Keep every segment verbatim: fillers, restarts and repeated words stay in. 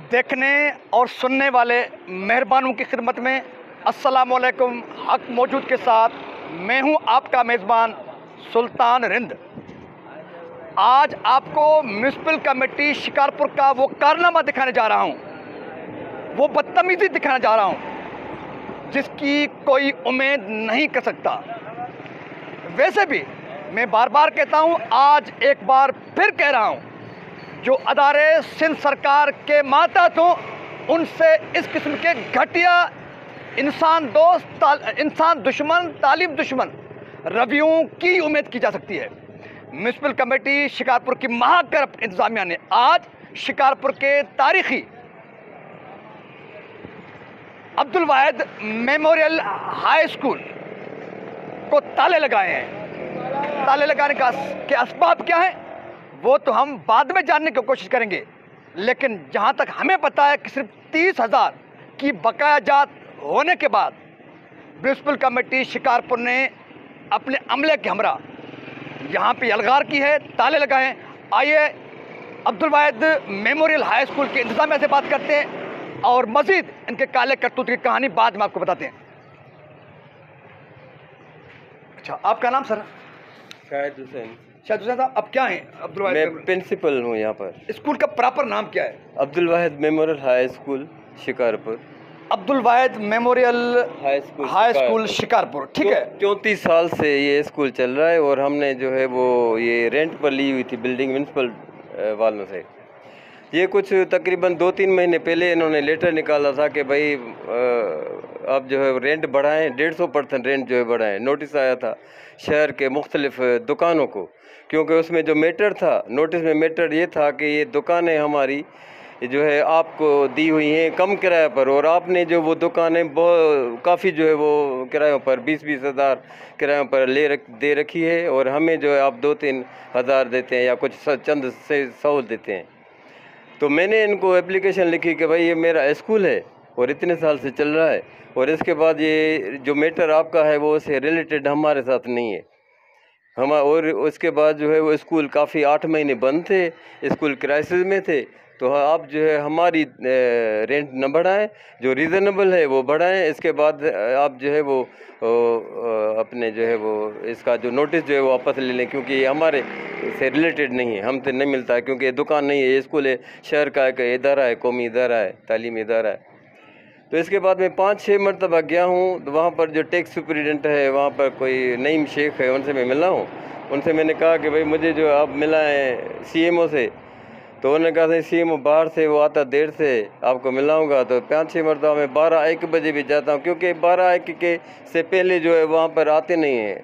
देखने और सुनने वाले मेहरबानों की खिदमत में अस्सलाम वालेकुम। हक मौजूद के साथ मैं हूं आपका मेज़बान सुल्तान रिंद। आज आपको म्यूनसिपल कमेटी शिकारपुर का वो कारनामा दिखाने जा रहा हूं, वो बदतमीज़ी दिखाने जा रहा हूं जिसकी कोई उम्मीद नहीं कर सकता। वैसे भी मैं बार बार कहता हूं, आज एक बार फिर कह रहा हूं, जो अदारे सिंध सरकार के मातहत हों उनसे इस किस्म के घटिया इंसान दोस्त इंसान दुश्मन तालिब दुश्मन रवैयों की उम्मीद की जा सकती है। म्यूनसिपल कमेटी शिकारपुर की महाकरप्ट इंतजामिया ने आज शिकारपुर के तारीखी Abdul Wahid memorial high school को ताले लगाए हैं। ताले लगाने का के असबाब क्या है वो तो हम बाद में जानने की कोशिश करेंगे, लेकिन जहां तक हमें पता है कि सिर्फ तीस हज़ार की बकाया जात होने के बाद म्यूनसिपल कमेटी शिकारपुर ने अपने अमले के हमरा यहां पे अलगार की है, ताले लगाए हैं। आइए Abdul Wahid memorial high school के इंतजामिया से बात करते हैं और मजीद इनके काले करतूत की कहानी बाद में आपको बताते हैं। अच्छा, आपका नाम सर? शाहिद हुसैन। शाहिद हुसैन साहब, अब क्या है अब्दुल वाहिद? मैं प्रिंसिपल हूँ यहाँ पर। स्कूल का प्रॉपर नाम क्या है? Abdul Wahid memorial high school Shikarpur. Abdul Wahid memorial high school high school Shikarpur, ठीक है। चौंतीस साल से ये स्कूल चल रहा है और हमने जो है वो ये रेंट पर ली हुई थी बिल्डिंग म्यूनसिपल वालों से। ये कुछ तकरीबन दो तीन महीने पहले इन्होंने लेटर निकाला था कि भाई आप जो है रेंट बढ़ाएं, डेढ़ सौ परसेंट रेंट जो है बढ़ाएं। नोटिस आया था शहर के मुख्तलिफ दुकानों को, क्योंकि उसमें जो मैटर था, नोटिस में मैटर ये था कि ये दुकानें हमारी जो है आपको दी हुई हैं कम किराए पर, और आपने जो वो दुकानें बहुत काफ़ी जो है वो किरायों पर बीस बीस हज़ार किरायों पर ले रख दे रखी है, और हमें जो है आप दो तीन हज़ार देते हैं या कुछ चंद से सौ देते हैं। तो मैंने इनको एप्लीकेशन लिखी कि भाई ये मेरा स्कूल है और इतने साल से चल रहा है, और इसके बाद ये जो मैटर आपका है वो उससे रिलेटेड हमारे साथ नहीं है हम। और उसके बाद जो है वो स्कूल काफ़ी आठ महीने बंद थे, स्कूल क्राइसिस में थे। तो आप जो है हमारी रेंट न बढ़ाएं, जो रीज़नेबल है वो बढ़ाएं। इसके बाद आप जो है वो अपने जो है वो इसका जो नोटिस जो है वो वापस ले लें, क्योंकि ये हमारे से रिलेटेड नहीं है, हमसे नहीं मिलता है, क्योंकि ये दुकान नहीं है, ये स्कूल है, शहर का एक इदारा है, कौमी इदारा है, तालीमी इदारा है। तो इसके बाद मैं पाँच छः मरतबा गया हूँ, तो वहाँ पर जो टैक्स सुपरिटेंडेंट है वहाँ पर कोई नईम शेख है, उनसे मैं मिला हूँ। उनसे मैंने कहा कि भाई मुझे जो आप मिला है सी एम ओ से, तो उन्होंने कहा था सी एम ओ बाहर से, वो आता देर से, आपको मिलाऊंगा। तो पाँच छः मरतबा मैं बारह एक बजे भी जाता हूँ, क्योंकि बारह एक के से पहले जो है वहाँ पर आते नहीं हैं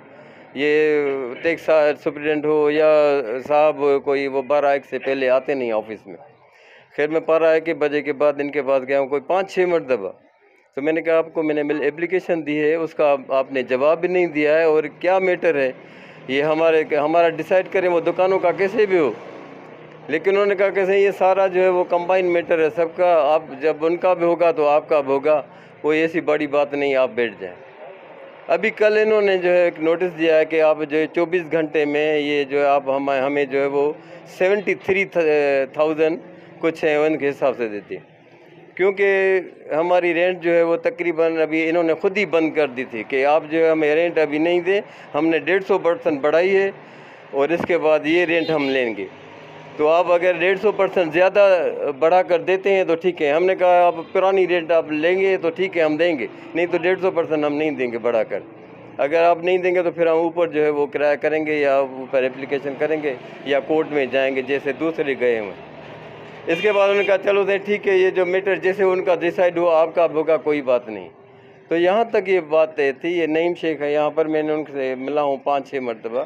ये टैक्स सुपरिटेंडेंट हो या साहब कोई, वो बारह एक से पहले आते नहीं ऑफिस में। खैर मैं बारह एक बजे के बाद इनके पास गया हूँ कोई पाँच छः मरतबा। तो मैंने कहा आपको मैंने एप्लीकेशन दी है, उसका आपने जवाब भी नहीं दिया है, और क्या मैटर है ये हमारे हमारा डिसाइड करें वो दुकानों का कैसे भी हो। लेकिन उन्होंने कहा कैसे ये सारा जो है वो कंबाइन मैटर है सबका, आप जब उनका भी होगा तो आपका भी होगा, कोई ऐसी बड़ी बात नहीं, आप बैठ जाएं। अभी कल इन्होंने जो है एक नोटिस दिया है कि आप जो है चौबीस घंटे में ये जो है आप हम हमें जो है वो सेवेंटी थ्री थाउजेंड कुछ है उनके हिसाब से देती, क्योंकि हमारी रेंट जो है वो तकरीबन अभी इन्होंने ख़ुद ही बंद कर दी थी कि आप जो है हमें रेंट अभी नहीं दें, हमने डेढ़ सौ परसेंट बढ़ाई है और इसके बाद ये रेंट हम लेंगे। तो आप अगर डेढ़ सौ परसेंट ज़्यादा बढ़ा कर देते हैं तो ठीक है। हमने कहा आप पुरानी रेंट आप लेंगे तो ठीक है हम देंगे, नहीं तो डेढ़ सौ परसेंट हम नहीं देंगे बढ़ा कर। अगर आप नहीं देंगे तो फिर हम ऊपर जो है वो किराया करेंगे या ऊपर एप्लीकेशन करेंगे या कोर्ट में जाएंगे जैसे दूसरे गए हुए। इसके बाद उन्होंने कहा चलो दे ठीक है, ये जो मैटर जैसे उनका डिसाइड हुआ आपका होगा, कोई बात नहीं। तो यहाँ तक ये बात थी। ये नईम शेख है, यहाँ पर मैंने उनसे मिला हूँ पाँच छः मरतबा,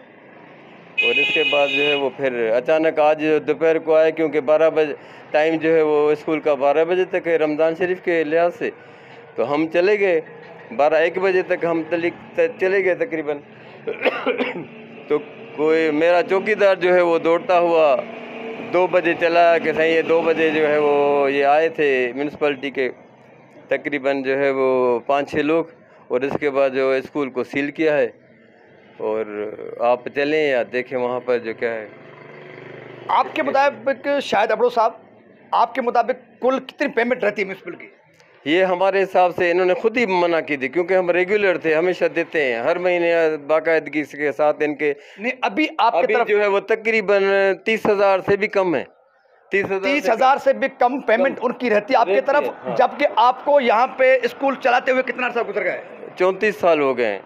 और इसके बाद जो है वो फिर अचानक आज दोपहर को आए, क्योंकि बारह बजे टाइम जो है वो स्कूल का बारह बजे तक है रमज़ान शरीफ के लिहाज से। तो हम चले गए बारह एक बजे तक हम चले गए तकरीबन। तो कोई मेरा चौकीदार जो है वो दौड़ता हुआ दो बजे चला कि सही है, दो बजे जो है वो ये आए थे म्यूनसिपलिटी के तकरीबन जो है वो पाँच छः लोग, और इसके बाद जो स्कूल को सील किया है। और आप चलें या देखें वहाँ पर जो क्या है। आपके मुताबिक शायद अबड़ो साहब, आपके मुताबिक कुल कितनी पेमेंट रहती है म्यूनसिपल की? ये हमारे हिसाब से इन्होंने खुद ही मना की थी, क्योंकि हम रेगुलर थे, हमेशा देते हैं हर महीने बाकायदगी के साथ इनके। नहीं, अभी आपकी अभी तरफ जो है वो तकरीबन तीस हजार से भी कम है, तीस हजार तीस हजार से भी कम पेमेंट उनकी रहती है आपकी तरफ। हाँ। जबकि आपको यहाँ पे स्कूल चलाते हुए कितना अर्सा गुजर गए? चौंतीस साल हो गए।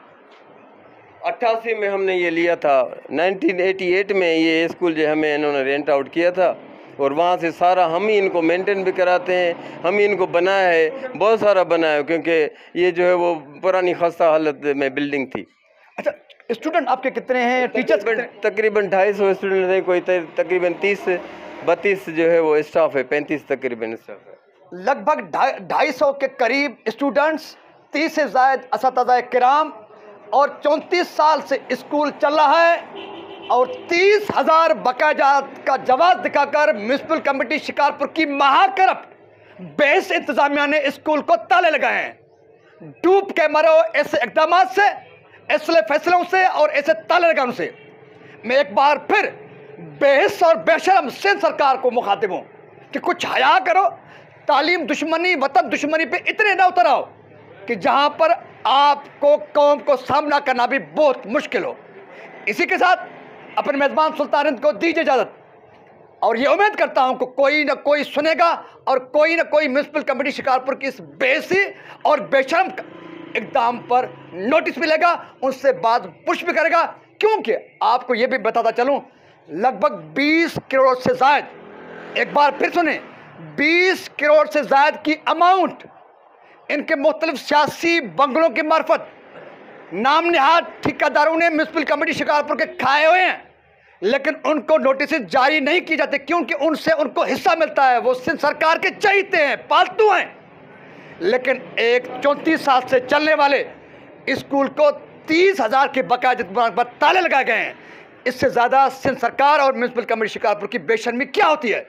अट्ठासी में हमने ये लिया था, नाइनटीन एटी एट में ये स्कूल जो हमें इन्होंने रेंट आउट किया था, और वहाँ से सारा हम ही इनको मेंटेन भी कराते हैं, हम ही इनको बनाया है, बहुत सारा बनाया है, क्योंकि ये जो है वो पुरानी खस्ता हालत में बिल्डिंग थी। अच्छा, स्टूडेंट आपके कितने हैं? टीचर्स कितने? तकरीबन ढाई सौ स्टूडेंट हैं, कोई तकरीबन तीस बत्तीस जो है वो स्टाफ है, पैंतीस तकरीबन स्टाफ है। लगभग ढाई सौ के करीब स्टूडेंट्स, तीस से ज़ायद असातिज़ा किराम, और चौंतीस साल से स्कूल चल रहा है, और तीस हजार बकाया का जवाब दिखाकर म्यूनसिपल कमेटी शिकारपुर की महाकरप्ट बेस इंतजामिया ने स्कूल को ताले लगाए हैं। डूब के मरो ऐसे इकदाम से, ऐसे फैसलों से और ऐसे ताले लगाने से। मैं एक बार फिर बेहिस और बेशरम सिंध सरकार को मुखातिब हूँ कि कुछ हया करो, तालीम दुश्मनी वतन दुश्मनी पे इतने ना उतर आओ कि जहाँ पर आपको कौम को सामना करना भी बहुत मुश्किल हो। इसी के साथ अपने मेज़बान सुल्तान हिंद को दीजिए इजाज़त, और ये उम्मीद करता हूँ कि कोई ना कोई सुनेगा और कोई ना कोई म्यूनसिपल कमेटी शिकारपुर की इस बेसी और बेशरम इकदाम पर नोटिस मिलेगा, उनसे बात पुश भी करेगा। क्योंकि आपको ये भी बताता चलूँ, लगभग बीस करोड़ से ज़ायद, एक बार फिर सुने, बीस करोड़ से ज़ायद की अमाउंट इनके मुख्तलिफ सियासी बंगलों की मार्फत नाम निहाद ठेकेदारों ने म्यूनसिपल कमेटी शिकारपुर के खाए हुए हैं, लेकिन उनको नोटिस जारी नहीं की जाती, क्योंकि उनसे उनको हिस्सा मिलता है। वो सिंध सरकार के चहीते हैं, पालतू हैं। लेकिन एक चौंतीस साल से चलने वाले स्कूल को तीस हजार के बकाया पर ताले लगाए गए हैं। इससे ज़्यादा सिंध सरकार और म्यूनसिपल कमेटी शिकारपुर की बेशर्मी क्या होती है?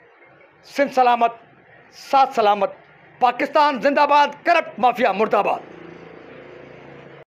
सिंध सलामत, साथ सलामत, पाकिस्तान जिंदाबाद, करप्ट माफिया मुर्दाबाद।